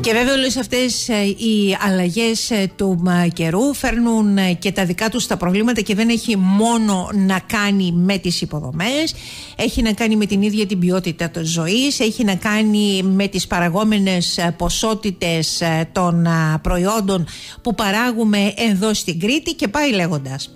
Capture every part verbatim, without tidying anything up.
Και βέβαια όλες αυτές οι αλλαγές του καιρού φέρνουν και τα δικά τους τα προβλήματα και δεν έχει μόνο να κάνει με τις υποδομές, έχει να κάνει με την ίδια την ποιότητα της ζωής, έχει να κάνει με τις παραγόμενες ποσότητες των προϊόντων που παράγουμε εδώ στην Κρήτη και πάει λέγοντας.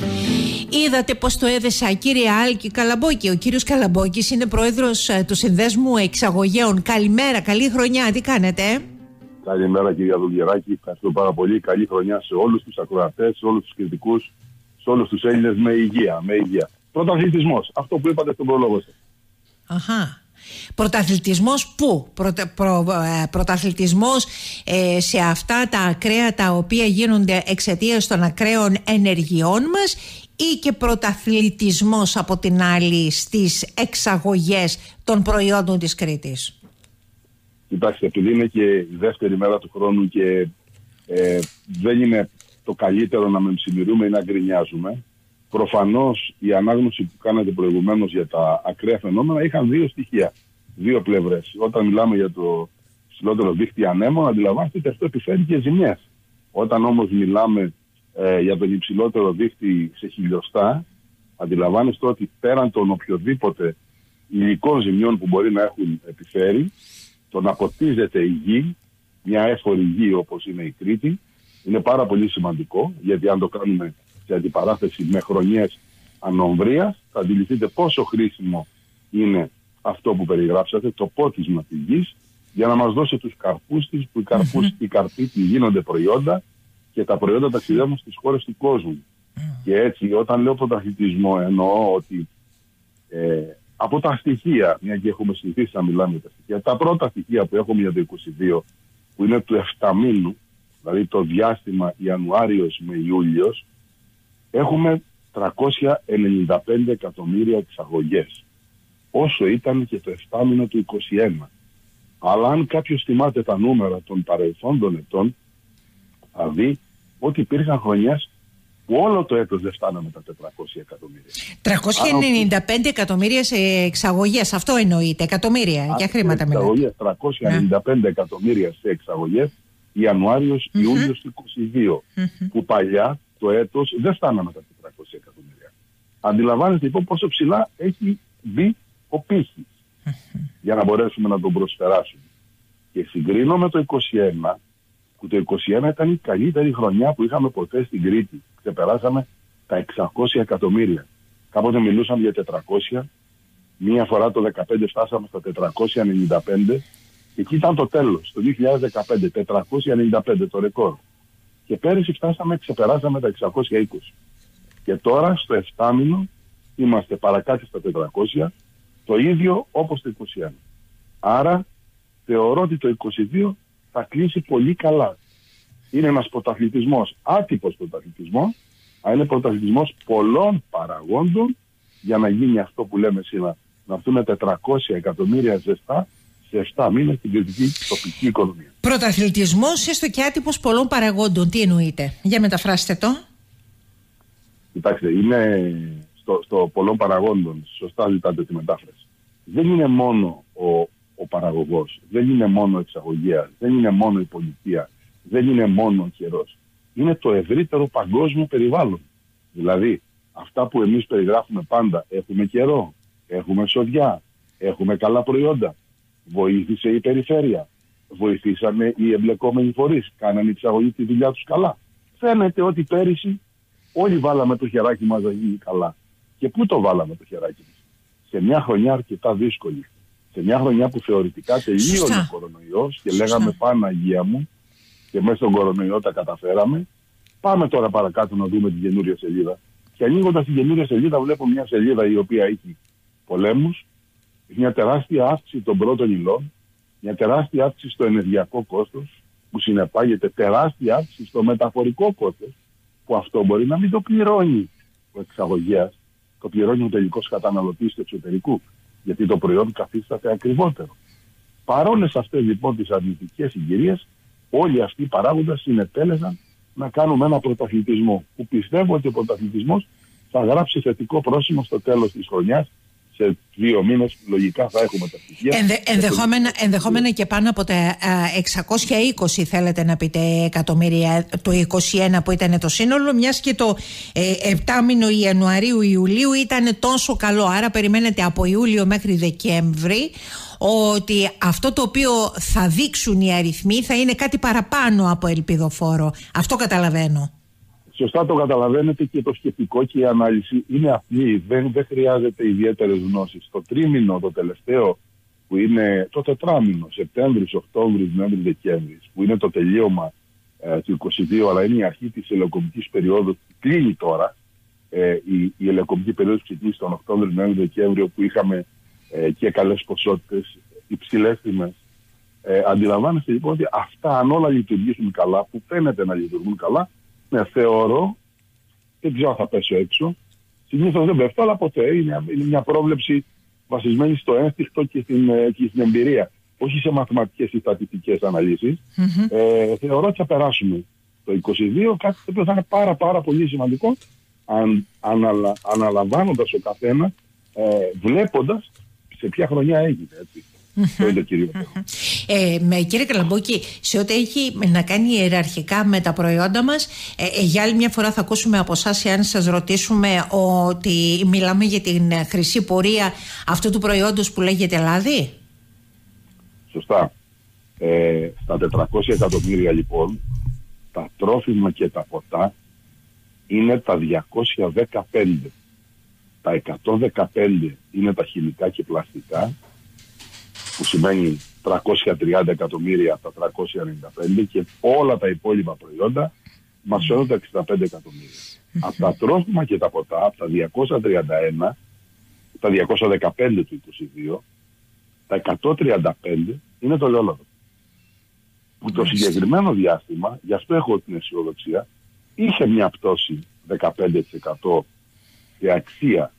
Είδατε πως το έδεσα, κύριε Άλκη Καλαμπόκη. Ο κύριος Καλαμπόκης είναι πρόεδρος του Συνδέσμου Εξαγωγέων. Καλημέρα, καλή χρονιά, τι κάνετε? Καλημέρα κυρία Δουλγεράκη, ευχαριστώ πάρα πολύ. Καλή χρονιά σε όλους τους ακροατές, σε όλους τους κριτικούς, σε όλους τους Έλληνες με υγεία. Με υγεία. Πρωταθλητισμός, αυτό που είπατε στον πρόλογο σας. Αχα. Πρωταθλητισμός πού? Πρωτα, προ, ε, πρωταθλητισμός ε, σε αυτά τα ακραία τα οποία γίνονται εξαιτίας των ακραίων ενεργειών μας, ή και πρωταθλητισμός από την άλλη στις εξαγωγές των προϊόντων της Κρήτης? Κοιτάξτε, επειδή είναι και η δεύτερη μέρα του χρόνου και ε, δεν είναι το καλύτερο να μεμψημυρούμε ή να γκρινιάζουμε, προφανώς η ανάγνωση που κάνατε προηγουμένως για τα ακραία φαινόμενα είχαν δύο στοιχεία, δύο πλευρές. Όταν μιλάμε για το ψηλότερο δίκτυ ανέμων, αντιλαμβάνεστε ότι αυτό επιφέρει και ζημιές. Όταν όμως μιλάμε ε, για τον υψηλότερο δίκτυ σε χιλιοστά, αντιλαμβάνεστε ότι πέραν των οποιοδήποτε υλικών ζημιών που μπορεί να έχουν επιφέρει, το να ποτίζεται η γη, μια έφορη γη όπως είναι η Κρήτη, είναι πάρα πολύ σημαντικό, γιατί αν το κάνουμε σε αντιπαράθεση με χρονιές ανομβρίας, θα αντιληφθείτε πόσο χρήσιμο είναι αυτό που περιγράψατε, το πότισμα της γης, για να μας δώσει τους καρπούς της, που οι, καρπούς, mm-hmm. οι καρποί της γίνονται προϊόντα και τα προϊόντα ταξιδεύουν στις χώρες του κόσμου. Mm. Και έτσι, όταν λέω πρωταθλητισμό, εννοώ ότι ε, από τα στοιχεία, μια και έχουμε συνηθίσει να μιλάμε για τα στοιχεία, τα πρώτα στοιχεία που έχουμε για το είκοσι δύο, που είναι του εφταμήνου, δηλαδή το διάστημα Ιανουάριος με Ιούλιος, έχουμε τριακόσια ενενήντα πέντε εκατομμύρια εξαγωγές, όσο ήταν και το εφτάμηνο του είκοσι ένα. Αλλά αν κάποιος θυμάται τα νούμερα των παρελθόντων ετών, θα δει ότι υπήρχαν χρονιές που όλο το έτος δεν φτάναμε τα τετρακόσια εκατομμύρια. τριακόσια ενενήντα πέντε εκατομμύρια σε εξαγωγές, αυτό εννοείται, εκατομμύρια, α, για χρήματα μιλάτε. τριακόσια ενενήντα πέντε yeah. εκατομμύρια σε εξαγωγές Ιανουάριος, mm-hmm. Ιούλιος του είκοσι δύο, mm-hmm. που παλιά το έτος δεν φτάναμε τα τετρακόσια εκατομμύρια. Αντιλαμβάνεστε λοιπόν πόσο ψηλά έχει μπει ο πύχης mm-hmm. για να μπορέσουμε να τον προσπεράσουμε. Και συγκρίνω με το είκοσι ένα, που το είκοσι ένα ήταν η καλύτερη χρονιά που είχαμε ποτέ στην Κρήτη. Ξεπεράσαμε τα εξακόσια εκατομμύρια. Κάποτε μιλούσαμε για τετρακόσια, μία φορά το δεκαπέντε φτάσαμε στα τετρακόσια ενενήντα πέντε, και εκεί ήταν το τέλος, το δύο χιλιάδες δεκαπέντε, τετρακόσια ενενήντα πέντε το ρεκόρ. Και πέρυσι φτάσαμε, ξεπεράσαμε τα εξακόσια είκοσι. Και τώρα στο εφτάμηνο είμαστε παρακάτω στα τετρακόσια, το ίδιο όπως το είκοσι ένα. Άρα θεωρώ ότι το είκοσι δύο θα κλείσει πολύ καλά. Είναι ένας πρωταθλητισμός, άτυπος πρωταθλητισμός, αλλά είναι πρωταθλητισμός πολλών παραγόντων για να γίνει αυτό που λέμε σήμερα, να έρθουν τετρακόσια εκατομμύρια ζεστά σε επτά μήνες στην κριτική τοπική οικονομία. Πρωταθλητισμός, έστω και άτυπος πολλών παραγόντων, τι εννοείτε? Για μεταφράστε το. Κοιτάξτε, είναι στο, στο πολλών παραγόντων, σωστά ζητάτε τη μετάφραση. Δεν είναι μόνο ο, ο παραγωγός, δεν είναι μόνο ο εξαγωγέας, δεν είναι μόνο η πολιτεία, δεν είναι μόνο ο καιρός. Είναι το ευρύτερο παγκόσμιο περιβάλλον. Δηλαδή, αυτά που εμείς περιγράφουμε πάντα, έχουμε καιρό, έχουμε σοδιά, έχουμε καλά προϊόντα, βοήθησε η περιφέρεια, βοηθήσανε οι εμπλεκόμενοι φορείς, κάνανε η εξαγωγή τη δουλειά τους καλά. Φαίνεται ότι πέρυσι όλοι βάλαμε το χεράκι μας να γίνει καλά. Και πού το βάλαμε το χεράκι μας? Σε μια χρονιά αρκετά δύσκολη. Σε μια χρονιά που θεωρητικά τελείωνε ο κορονοϊός και λέγαμε Παναγία μου, και μέσα στον κορονοϊό τα καταφέραμε. Πάμε τώρα παρακάτω να δούμε την καινούρια σελίδα. Και ανοίγοντας την καινούρια σελίδα, βλέπω μια σελίδα η οποία έχει πολέμους, μια τεράστια αύξηση των πρώτων υλών, μια τεράστια αύξηση στο ενεργειακό κόστος, που συνεπάγεται τεράστια αύξηση στο μεταφορικό κόστος, που αυτό μπορεί να μην το πληρώνει ο εξαγωγέας, το πληρώνει ο τελικός καταναλωτής του εξωτερικού, γιατί το προϊόν καθίσταται ακριβότερο. Παρόλες αυτές λοιπόν τις αρνητικές συγκυρίες, όλοι αυτοί οι παράγοντες συνετέλεσαν να κάνουμε ένα πρωταθλητισμό, που πιστεύω ότι ο πρωταθλητισμός θα γράψει θετικό πρόσημο στο τέλος της χρονιάς σε δύο μήνες λογικά θα έχουμε τα στοιχεία. Ενδε, ενδεχόμενα, ενδεχόμενα και πάνω από τα εξακόσια είκοσι θέλετε να πείτε εκατομμύρια το είκοσι ένα που ήταν το σύνολο, μιας και το ε, επτάμηνο Ιανουαρίου-Ιουλίου ήταν τόσο καλό, άρα περιμένετε από Ιούλιο μέχρι Δεκέμβρη ότι αυτό το οποίο θα δείξουν οι αριθμοί θα είναι κάτι παραπάνω από ελπιδοφόρο. Αυτό καταλαβαίνω. Σωστά το καταλαβαίνετε, και το σκεπτικό και η ανάλυση είναι απλή. Δεν, δεν χρειάζεται ιδιαίτερες γνώσεις. Το τρίμηνο, το τελευταίο, που είναι το τετράμηνο, Σεπτέμβρης, Οκτώβρης, Νοέμβρης, Δεκέμβρης, που είναι το τελείωμα ε, του είκοσι δύο, αλλά είναι η αρχή της ελαιοκομικής περίοδου που κλείνει τώρα. Ε, η, η ελαιοκομική περίοδος ξεκίνησε τον Οκτώβριο, Νοέμβριο, Δεκέμβριο, που είχαμε ε, και καλές ποσότητες, υψηλές τιμές. Ε, αντιλαμβάνεστε λοιπόν ότι αυτά, αν όλα λειτουργήσουν καλά, που φαίνεται να λειτουργούν καλά, ναι, θεωρώ, δεν ξέρω αν θα πέσω έξω. Συνήθως δεν πέφτω, αλλά ποτέ είναι, είναι μια πρόβλεψη βασισμένη στο ένστικτο και στην, και στην εμπειρία. Όχι σε μαθηματικές ή στατιστικές αναλύσεις. Mm-hmm. Ε, θεωρώ ότι θα περάσουμε το είκοσι δύο, κάτι το οποίο θα είναι πάρα πάρα πολύ σημαντικό, αν, αναλα, αναλαμβάνοντας ο καθένας, ε, βλέποντας σε ποια χρονιά έγινε, έτσι. Mm-hmm. Το κύριο. Mm-hmm. Ε, με, κύριε Καλαμπόκη, σε ό,τι έχει να κάνει ιεραρχικά με τα προϊόντα μας, ε, ε, για άλλη μια φορά θα ακούσουμε από εσάς, εάν σας ρωτήσουμε ότι μιλάμε για την χρυσή πορεία αυτού του προϊόντος που λέγεται λάδι. Σωστά. Ε, στα τετρακόσια εκατομμύρια λοιπόν, τα τρόφιμα και τα ποτά είναι τα διακόσια δεκαπέντε. Τα εκατόν δεκαπέντε είναι τα χημικά και πλαστικά, που σημαίνει τριακόσια τριάντα εκατομμύρια από τα τριακόσια ενενήντα πέντε, και όλα τα υπόλοιπα προϊόντα μας φέρνουν τα εξήντα πέντε εκατομμύρια. Από τα τρόφιμα και τα ποτά, από τα διακόσια τριάντα ένα, τα διακόσια δεκαπέντε του είκοσι δύο, τα εκατόν τριάντα πέντε είναι το ελαιόλαδο. Που το συγκεκριμένο διάστημα, γι' αυτό έχω την αισιοδοξία, είχε μια πτώση δεκαπέντε τοις εκατό σε αξία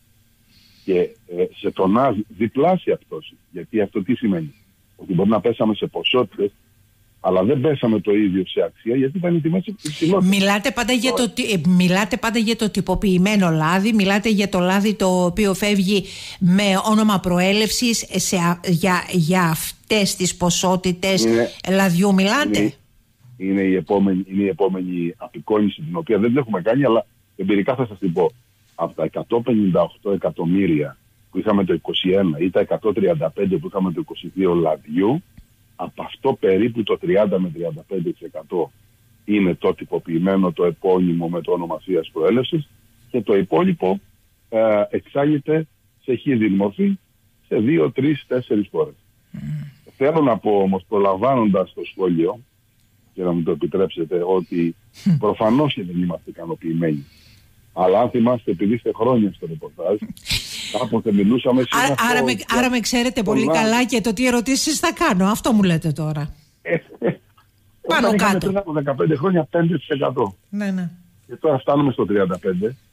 και ε, σε τονάζ διπλάσια πτώση. Γιατί αυτό τι σημαίνει? Ότι μπορεί να πέσαμε σε ποσότητες, αλλά δεν πέσαμε το ίδιο σε αξία, γιατί ήταν οι τιμές υψηλότερες. Μιλάτε πάντα, για το, μιλάτε πάντα για το τυποποιημένο λάδι, μιλάτε για το λάδι το οποίο φεύγει με όνομα προέλευσης, σε, για, για αυτές τις ποσότητες είναι, λαδιού μιλάτε. Είναι, είναι, η επόμενη, είναι η επόμενη απεικόνηση, την οποία δεν την έχουμε κάνει, αλλά εμπειρικά θα σας την πω. Από τα εκατόν πενήντα οκτώ εκατομμύρια που είχαμε το είκοσι ένα ή τα εκατόν τριάντα πέντε που είχαμε το είκοσι δύο λαδιού, από αυτό περίπου το τριάντα με τριάντα πέντε τοις εκατό είναι το τυποποιημένο, το επώνυμο με το ονομασίας προέλευσης, και το υπόλοιπο ε, εξάγεται σε χίδιν μορφή σε δύο, τρεις, τέσσερις φορές. Mm. Θέλω να πω όμως, προλαμβάνοντας το σχόλιο, και να μου το επιτρέψετε, ότι mm. προφανώς και δεν είμαστε ικανοποιημένοι. Αλλά αν θυμάστε, επειδή είστε χρόνια στο ρεπορτάζ, κάποτε μιλούσαμε σε άρα, άρα, με, άρα με ξέρετε πολύ πολλά... καλά και το τι ερωτήσεις θα κάνω. Αυτό μου λέτε τώρα. Ε, ε, Πάνω κάτω. Πριν από δεκαπέντε χρόνια πέντε τοις εκατό. Ναι, ναι. Και τώρα φτάνουμε στο τριάντα πέντε τοις εκατό.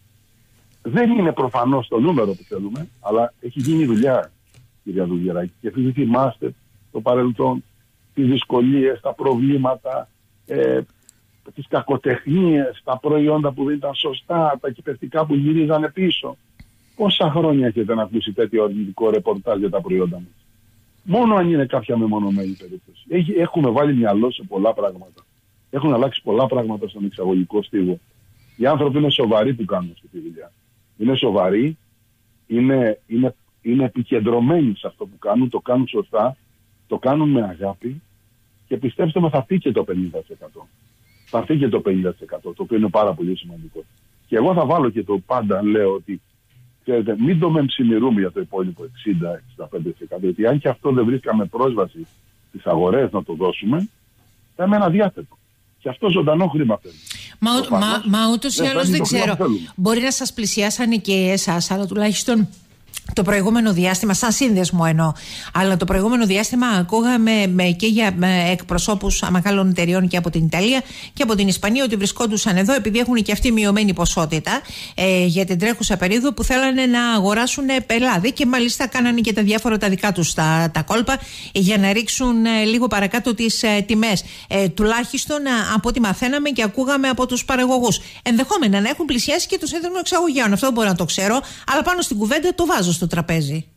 Δεν είναι προφανώς το νούμερο που θέλουμε, αλλά έχει γίνει δουλειά, κυρία Δουγεράκη. Και εσείς θυμάστε το παρελθόν, τις δυσκολίες, τα προβλήματα, ε, τις κακοτεχνίες, τα προϊόντα που δεν ήταν σωστά, τα κυπευτικά που γυρίζανε πίσω. Πόσα χρόνια έχετε να ακούσει τέτοιο αρνητικό ρεπορτάζ για τα προϊόντα μας? Μόνο αν είναι κάποια μεμονωμένη περίπτωση. Έχει, έχουμε βάλει μυαλό σε πολλά πράγματα. Έχουν αλλάξει πολλά πράγματα στον εξαγωγικό στίβο. Οι άνθρωποι είναι σοβαροί που κάνουν αυτή τη δουλειά. Είναι σοβαροί, είναι, είναι, είναι επικεντρωμένοι σε αυτό που κάνουν, το κάνουν σωστά, το κάνουν με αγάπη, και πιστέψτε με, θα φύγει και το πενήντα τοις εκατό. Θα φύγει και το πενήντα τοις εκατό, το οποίο είναι πάρα πολύ σημαντικό. Και εγώ θα βάλω και το πάντα, λέω ότι ξέρετε, μην το μεμψημυρούμε για το υπόλοιπο εξήντα με εξήντα πέντε τοις εκατό, γιατί αν και αυτό δεν βρίσκαμε πρόσβαση στις αγορές να το δώσουμε, θα είμαι ένα διάθετο. Και αυτό ζωντανό χρήμα θέλει. Μα, μα, μα ούτως ή άλλως δεν ξέρω. Μπορεί να σας πλησιάσανε και εσάς, αλλά τουλάχιστον το προηγούμενο διάστημα, σαν σύνδεσμο εννοώ, αλλά το προηγούμενο διάστημα ακούγαμε με, και για με εκπροσώπους μεγάλων εταιριών και από την Ιταλία και από την Ισπανία ότι βρισκόντουσαν εδώ επειδή έχουν και αυτή μειωμένη ποσότητα ε, για την τρέχουσα περίοδο, που θέλανε να αγοράσουν πελάδι, και μάλιστα κάνανε και τα διάφορα τα δικά τους τα, τα κόλπα για να ρίξουν ε, λίγο παρακάτω τις ε, τιμές. Ε, τουλάχιστον ε, από ό,τι μαθαίναμε και ακούγαμε από τους παραγωγούς. Ενδεχόμενα να έχουν πλησιάσει και το σύνδεσμο εξαγωγέων. Αυτό δεν μπορώ να το ξέρω, αλλά πάνω στην κουβέντα το βάζω στο τραπέζι.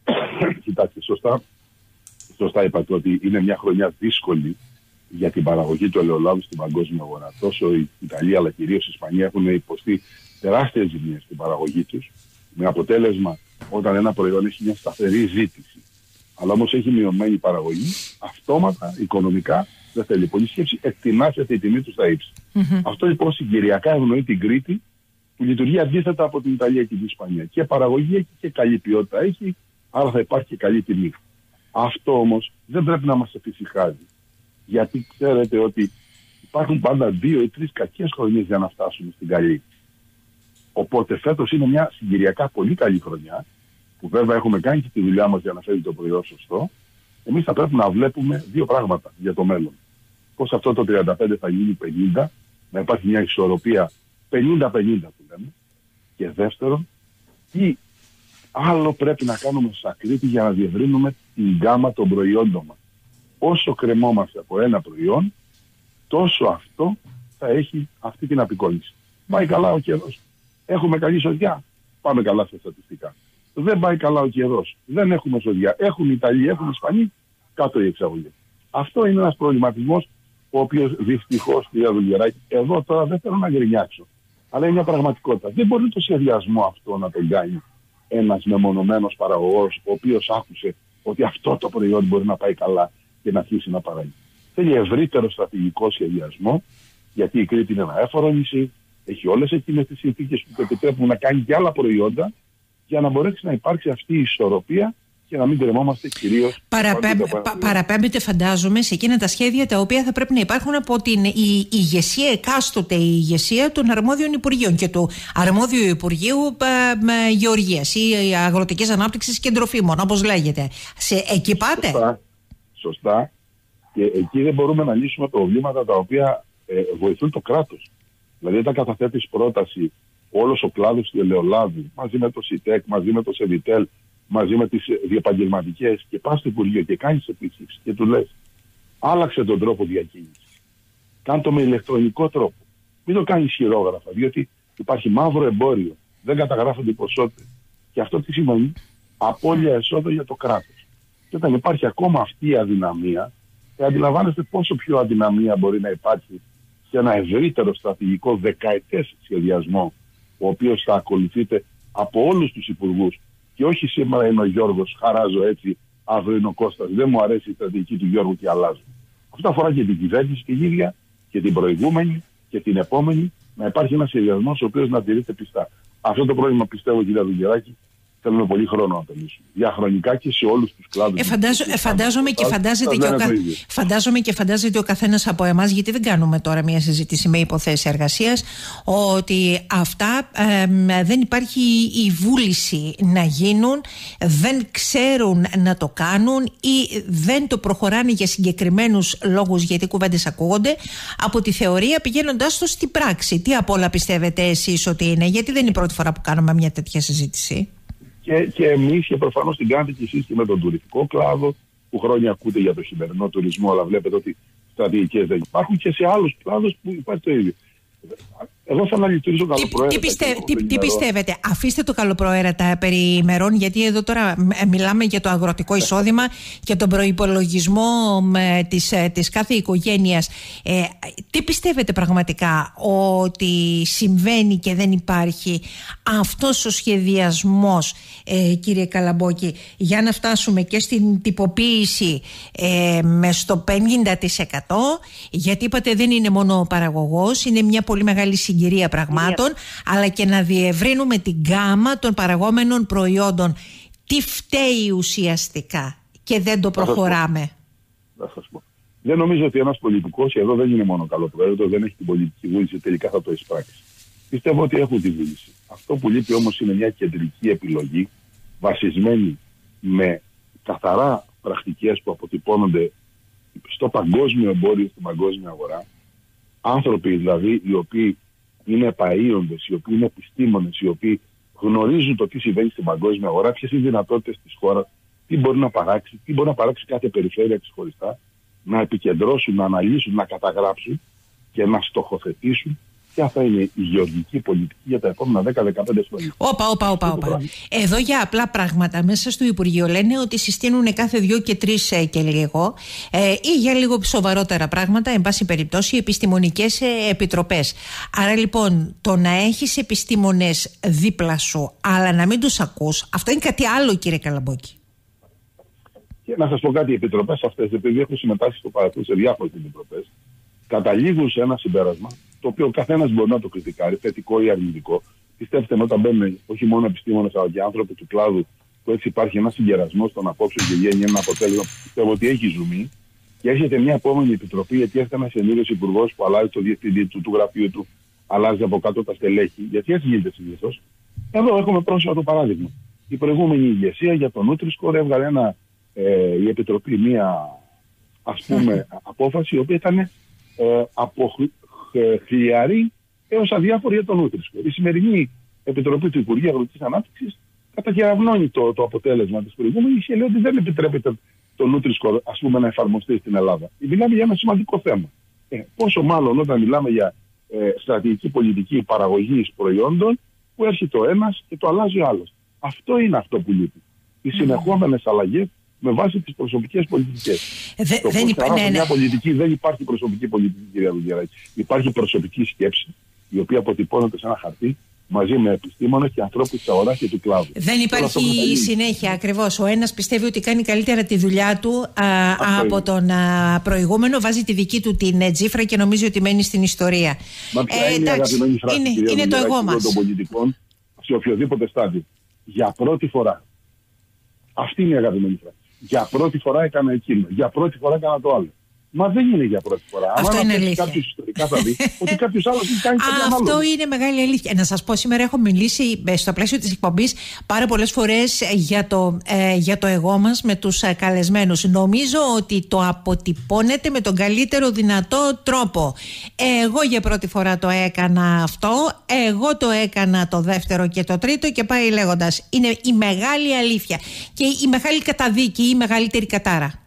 Κοιτάξτε, σωστά, σωστά είπατε ότι είναι μια χρονιά δύσκολη για την παραγωγή του ελαιολάδου στην παγκόσμια αγορά. Τόσο η Ιταλία αλλά κυρίως η Ισπανία έχουν υποστεί τεράστιες ζημίες στην παραγωγή τους, με αποτέλεσμα όταν ένα προϊόν έχει μια σταθερή ζήτηση, αλλά όμως έχει μειωμένη παραγωγή, αυτόματα, οικονομικά, δεν θέλει πολύ σκέψη, εκτινάσεται η τιμή του στα ύψη. Mm-hmm. Αυτό λοιπόν συγκυριακά ευνοεί την Κρήτη, που λειτουργεί αντίθετα από την Ιταλία και την Ισπανία. Και παραγωγή έχει και καλή ποιότητα έχει, άρα θα υπάρχει και καλή τιμή. Αυτό όμως δεν πρέπει να μας εφησυχάζει. Γιατί ξέρετε ότι υπάρχουν πάντα δύο ή τρεις κακές χρονιές για να φτάσουμε στην καλή. Οπότε φέτος είναι μια συγκυριακά πολύ καλή χρονιά, που βέβαια έχουμε κάνει και τη δουλειά μας για να φέρει το προϊόν σωστό. Εμείς θα πρέπει να βλέπουμε δύο πράγματα για το μέλλον. Πώς αυτό το τριάντα πέντε θα γίνει πενήντα, να υπάρχει μια ισορροπία πενήντα πενήντα που λέμε. Και δεύτερον, τι άλλο πρέπει να κάνουμε σαν Κρήτη για να διευρύνουμε την γκάμα των προϊόντων μας. Όσο κρεμόμαστε από ένα προϊόν, τόσο αυτό θα έχει αυτή την απεικόνηση. Πάει καλά ο καιρός. Έχουμε καλή σοδιά. Πάμε καλά στα στατιστικά. Δεν πάει καλά ο καιρός. Δεν έχουμε σοδιά. Έχουν Ιταλοί, έχουν Ισπανοί, κάτω η εξαγωγή. Αυτό είναι ένας προβληματισμός, ο οποίος δυστυχώς, κυρία Δουλγεράκη, εδώ τώρα δεν θέλω να γκρινιάξω, αλλά είναι μια πραγματικότητα. Δεν μπορεί το σχεδιασμό αυτό να τον κάνει ένας μεμονωμένος παραγωγός, ο οποίος άκουσε ότι αυτό το προϊόν μπορεί να πάει καλά και να αρχίσει να παράγει. Θέλει ευρύτερο στρατηγικό σχεδιασμό, γιατί η Κρήτη είναι ένα έφορο νησί, έχει όλες εκείνες τις συνθήκες που επιτρέπουν να κάνει και άλλα προϊόντα, για να μπορέσει να υπάρξει αυτή η ισορροπία και να μην κρεμόμαστε κυρίως. Παραπέμ, πα, παραπέμπεται, φαντάζομαι, σε εκείνα τα σχέδια τα οποία θα πρέπει να υπάρχουν από την η, η ηγεσία, εκάστοτε η ηγεσία των αρμόδιων Υπουργείων και του αρμόδιου Υπουργείου ε, Γεωργίας ή Αγροτικής Ανάπτυξης και Τροφίμων, όπως λέγεται. Σε, εκεί πάτε. Σωστά, σωστά. Και εκεί δεν μπορούμε να λύσουμε προβλήματα τα οποία ε, βοηθούν το κράτος. Δηλαδή, όταν καταθέτεις πρόταση όλος ο κλάδος του ελαιολάδου, μαζί με το ΣΥΤΕΚ, μαζί με το ΣΕΒΙΤΕΛ, μαζί με τις διεπαγγελματικές, και πας στο Υπουργείο και κάνεις επίσκεψη και του λες, άλλαξε τον τρόπο διακίνησης. Κάνε το με ηλεκτρονικό τρόπο. Μην το κάνεις χειρόγραφα, διότι υπάρχει μαύρο εμπόριο, δεν καταγράφονται οι ποσότητες. Και αυτό τι σημαίνει? Απώλεια εσόδων για το κράτος. Και όταν υπάρχει ακόμα αυτή η αδυναμία, και αντιλαμβάνεστε πόσο πιο αδυναμία μπορεί να υπάρχει σε ένα ευρύτερο στρατηγικό δεκαετές σχεδιασμό, ο οποίος θα ακολουθείται από όλους τους υπουργούς, και όχι σήμερα είναι ο Γιώργος, χαράζω έτσι, αύριο είναι ο Κώστας, δεν μου αρέσει η στρατηγική του Γιώργου και αλλάζω. Αυτό αφορά και την κυβέρνηση την ίδια, και την προηγούμενη και την επόμενη, να υπάρχει ένας σχεδιασμός ο οποίος να τηρείται πιστά. Αυτό το πρόβλημα, πιστεύω, κυρία Δουλγεράκη, θέλουμε πολύ χρόνο να το λύσουμε. Διαχρονικά και σε όλους τους κλάδους. Ε, φαντάζω, ε, φαντάζομαι, και φαντάζεται και ο κα... φαντάζομαι και φαντάζεται ο καθένας από εμάς, γιατί δεν κάνουμε τώρα μια συζήτηση με υποθέσεις εργασίας, ότι αυτά ε, δεν υπάρχει η βούληση να γίνουν, δεν ξέρουν να το κάνουν ή δεν το προχωράνε για συγκεκριμένους λόγους, γιατί κουβέντες ακούγονται, από τη θεωρία πηγαίνοντάς το στην πράξη. Τι απ' όλα πιστεύετε εσείς ότι είναι? Γιατί δεν είναι η πρώτη φορά που κάνουμε μια τέτοια συζήτηση. Και, και εμείς, και προφανώς την κάνετε και εσείς και με τον τουριστικό κλάδο, που χρόνια ακούτε για το χειμερινό τουρισμό, αλλά βλέπετε ότι στρατηγικές δεν υπάρχουν, και σε άλλους κλάδους που υπάρχει το ίδιο. Εγώ θα αναλυτήσω καλοπροαίρετα. Τι, πιστε, τι, τι πιστεύετε, αφήστε το καλοπροαίρετα περί ημερών, γιατί εδώ τώρα μιλάμε για το αγροτικό εισόδημα και τον προϋπολογισμό της, της κάθε οικογένειας. Ε, τι πιστεύετε πραγματικά ότι συμβαίνει και δεν υπάρχει αυτός ο σχεδιασμός, ε, κύριε Καλαμπόκη, για να φτάσουμε και στην τυποποίηση ε, με στο πενήντα τοις εκατό, γιατί είπατε δεν είναι μόνο ο παραγωγός, είναι μια πολύ μεγάλη συγκυρία πραγμάτων, yeah. αλλά και να διευρύνουμε την γκάμα των παραγόμενων προϊόντων. Τι φταίει ουσιαστικά και δεν το προχωράμε? Θα σας πω. Δεν νομίζω ότι ένας πολιτικός, εδώ δεν είναι μόνο καλοπροαίρετος, δεν έχει την πολιτική βούληση, τελικά θα το εισπράξει. Πιστεύω ότι έχουν τη βούληση. Αυτό που λείπει όμως είναι μια κεντρική επιλογή, βασισμένη με καθαρά πρακτικές που αποτυπώνονται στο παγκόσμιο εμπόριο, στην παγκόσμια αγορά. Άνθρωποι δηλαδή οι οποίοι είναι επαΐοντες, οι οποίοι είναι επιστήμονες, οι οποίοι γνωρίζουν το τι συμβαίνει στην παγκόσμια αγορά, ποιες είναι οι δυνατότητες της χώρας, τι μπορεί να παράξει, τι μπορεί να παράξει κάθε περιφέρεια ξεχωριστά, να επικεντρώσουν, να αναλύσουν, να καταγράψουν και να στοχοθετήσουν ποια θα είναι η γεωργική πολιτική για τα επόμενα δέκα με δεκαπέντε χρόνια. Όπα, όπα, όπα, όπα. Εδώ για απλά πράγματα μέσα στο Υπουργείο λένε ότι συστήνουν κάθε δύο και τρεις ε, και λίγο ε, ή για λίγο σοβαρότερα πράγματα, εν πάση περιπτώσει, επιστημονικές ε, επιτροπές. Άρα λοιπόν το να έχεις επιστήμονες δίπλα σου, αλλά να μην τους ακούς, αυτό είναι κάτι άλλο, κύριε Καλαμπόκη. Και να σας πω κάτι, οι επιτροπές αυτές, επειδή έχω συμμετάσχει στο παρελθόν σε διάφορες επιτροπές, καταλήγουν σε ένα συμπέρασμα, το οποίο ο καθένας μπορεί να το κριτικάρει, θετικό ή αρνητικό. Πιστέψτε με, όταν μπαίνουν όχι μόνο επιστήμονες, αλλά και άνθρωποι του κλάδου, που έτσι υπάρχει ένα συγκερασμό των απόψεων και βγαίνει ένα αποτέλεσμα που πιστεύω ότι έχει ζουμί, και έρχεται μια επόμενη επιτροπή, γιατί έρχεται ένα καινούριο υπουργό που αλλάζει το διευθυντή του, του γραφείου του, αλλάζει από κάτω τα στελέχη, γιατί έτσι γίνεται συνήθως. Εδώ έχουμε πρόσφατο το παράδειγμα. Η προηγούμενη ηγεσία για τον Nutri-Score έβγαλε ένα, ε, η επιτροπή μια ας πούμε απόφαση, η οποία ήταν ε, από χλιαρή έως αδιάφορη για τον Nutri-Score. Η σημερινή επιτροπή του Υπουργείου Αγροτικής Ανάπτυξης καταγευνώνει το, το αποτέλεσμα της προηγούμενης και λέει ότι δεν επιτρέπεται το Nutri-Score, ας πούμε, να εφαρμοστεί στην Ελλάδα. Μιλάμε για ένα σημαντικό θέμα. Ε, πόσο μάλλον όταν μιλάμε για ε, στρατηγική πολιτική παραγωγής προϊόντων, που έρχεται ο ένας και το αλλάζει ο άλλος. Αυτό είναι αυτό που λείπει. Οι συνεχόμενες αλλαγές με βάση τις προσωπικές πολιτικές. Δε, το δεν υπά... ναι, μια ναι. πολιτική δεν υπάρχει προσωπική πολιτική, κυρία Λουγεράκη. Υπάρχει προσωπική σκέψη, η οποία αποτυπώνεται σε ένα χαρτί μαζί με επιστήμονες και ανθρώπους της αγοράς και του κλάδου. Δεν υπάρχει συνέχεια ακριβώς. Ο ένας πιστεύει ότι κάνει καλύτερα τη δουλειά του α, από είναι. τον α, προηγούμενο, βάζει τη δική του την τζίφρα και νομίζει ότι μένει στην ιστορία. Μα ποια ε, είναι η αγαπημένη φράση, είναι, κυρία είναι το εγώ μας. Των πολιτικών σε οποιοδήποτε στάδιο. Για πρώτη φορά. Αυτή είναι η αγαπημένη φράση. Για πρώτη φορά έκανα εκείνο. Για πρώτη φορά έκανα το άλλο. Μα δεν είναι για πρώτη φορά. Αυτό Αν είναι αλήθεια. Κάποιος ιστορικά θα δει ότι κάποιος άλλος έχει κάνει κάτι άλλο. Αυτό είναι μεγάλη αλήθεια. Να σας πω, σήμερα έχω μιλήσει στο πλαίσιο της εκπομπής πάρα πολλές φορές για το, ε, για το εγώ μας με τους ε, καλεσμένους. Νομίζω ότι το αποτυπώνεται με τον καλύτερο δυνατό τρόπο. Εγώ για πρώτη φορά το έκανα αυτό, εγώ το έκανα το δεύτερο και το τρίτο και πάει λέγοντας. Είναι η μεγάλη αλήθεια και η μεγάλη καταδίκη, η μεγαλύτερη κατάρα.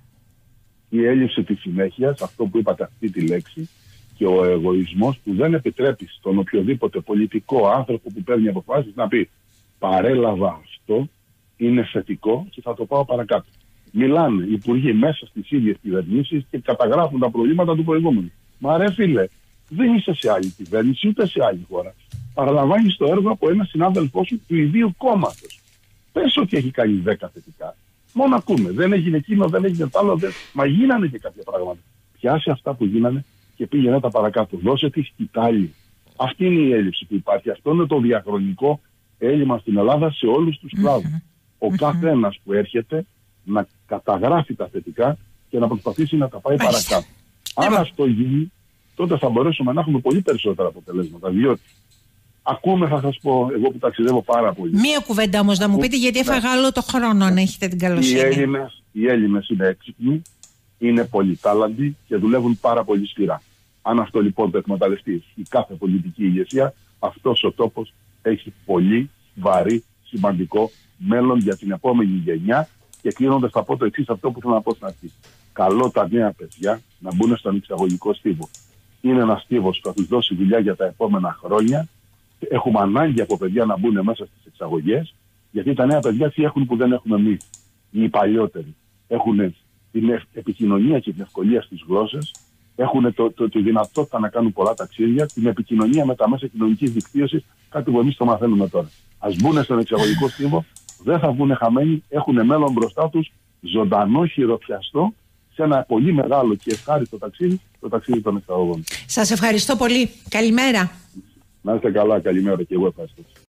Η έλλειψη της συνέχειας, αυτό που είπατε αυτή τη λέξη, και ο εγωισμός που δεν επιτρέπει στον οποιοδήποτε πολιτικό άνθρωπο που παίρνει αποφάσεις να πει παρέλαβα αυτό, είναι θετικό και θα το πάω παρακάτω. Μιλάνε οι υπουργοί μέσα στις ίδιες κυβερνήσεις και καταγράφουν τα προβλήματα του προηγούμενου. Μα ρε φίλε, δεν είσαι σε άλλη κυβέρνηση ούτε σε άλλη χώρα. Παραλαμβάνεις το έργο από ένα συνάδελφό σου του ιδίου κόμματος. Πες ότι έχει κάνει δέκα θετικά. Μόνο ακούμε. Δεν έγινε εκείνο, δεν έγινε το άλλο. Δεν... Μα γίνανε και κάποια πράγματα. Πιάσε αυτά που γίνανε και πήγαινε τα παρακάτω. Δώσε τη σκητάλη. Αυτή είναι η έλλειψη που υπάρχει. Αυτό είναι το διαχρονικό έλλειμμα στην Ελλάδα σε όλους τους κλάδους. Mm-hmm. Ο mm-hmm. κάθε ένας που έρχεται να καταγράφει τα θετικά και να προσπαθήσει να τα πάει Μάλιστα. παρακάτω. Αν αυτό γίνει, τότε θα μπορέσουμε να έχουμε πολύ περισσότερα αποτελέσματα. Διότι ακούμε, θα σας πω, εγώ που ταξιδεύω πάρα πολύ. Μία κουβέντα όμως να μου πείτε, γιατί έφαγα άλλο το χρόνο, αν έχετε την καλοσύνη. Οι Έλληνες, οι Έλληνες είναι έξυπνοι, είναι πολυτάλαντοι και δουλεύουν πάρα πολύ σκληρά. Αν αυτό λοιπόν το εκμεταλλευτεί η κάθε πολιτική ηγεσία, αυτός ο τόπος έχει πολύ βαρύ, σημαντικό μέλλον για την επόμενη γενιά. Και κλείνοντας θα πω το εξής, αυτό που θέλω να πω στην αρχή. Καλό τα νέα παιδιά να μπουν στον εξαγωγικό στίβο. Είναι ένας στίβος που θα τους δώσει δουλειά για τα επόμενα χρόνια. Έχουμε ανάγκη από παιδιά να μπουν μέσα στις εξαγωγές, γιατί τα νέα παιδιά τι έχουν που δεν έχουμε εμείς. Οι παλιότεροι έχουν την επικοινωνία και την ευκολία στις γλώσσες, έχουν το, το, τη δυνατότητα να κάνουν πολλά ταξίδια, την επικοινωνία με τα μέσα κοινωνικής δικτύωσης, κάτι που εμείς το μαθαίνουμε τώρα. Ας μπουν στον εξαγωγικό στίβο, δεν θα βγουν χαμένοι, έχουν μέλλον μπροστά τους, ζωντανό, χειροπιαστό, σε ένα πολύ μεγάλο και ευχάριστο ταξίδι, το ταξίδι των εξαγωγών. Σας ευχαριστώ πολύ. Καλημέρα. Να είστε καλά, καλημέρα και εγώ ευχαριστώ.